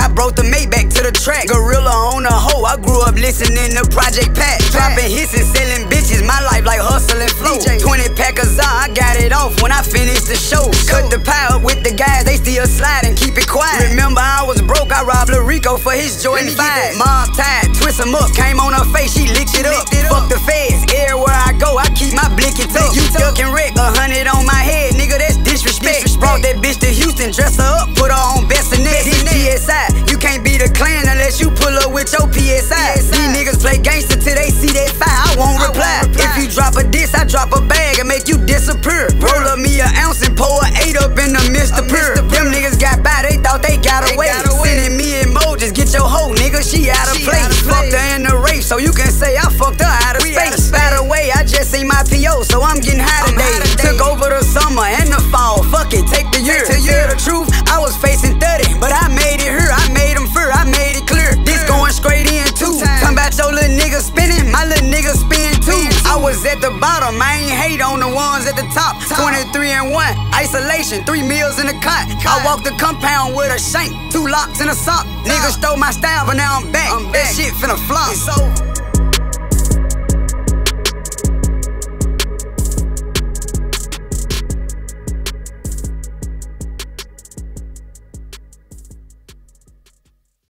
brought the Maybach to the track. Gorilla on a hoe, I grew up listening to Project Pat. Dropping hits and selling bitches, my life like hustle and flow. 20 pack of Za, I got it off when I finished the show. Cut the pie up with the guys, they still slide and keep it quiet. Remember I was broke, I robbed Lil Rico for his Jordan 5. Mom tied, twist him up, came on her face, she licked it up. Fuck the feds, everywhere I go, I keep my blinky tucked. You duck and wreck, 100 on my head, nigga, that's disrespect. Brought that bitch to Houston, dress her up, put her on bassinet. PSI, you can't be the clan unless you pull up with your PSI. These niggas play gangster till they see that fire, I won't reply. If you drop a diss, I drop a bag and make you disappear. Roll up me an ounce and pour an 8 up in the Mr. Pure. Them niggas got by, they thought they got away. Sending me emojis, get your hoe, nigga, she out of place. Fucked her in the race, so you can say I fucked her out of space. By the way, I just seen my PO, so I'm getting high today. Took over the summer and the fall, fuck it, take the year. To tell the truth, I was facing 30, but I made it here, I made them fear, I made it clear. This going straight in too. Talking about your little nigga spinning, my little nigga spin too. I was at the bottom, I ain't hate on the ones at the top. 23 and 1, isolation, 3 meals in the cot. I walked the compound with a shank, 2 locks and a sock. Niggas stole my style, but now I'm back. That shit finna flop.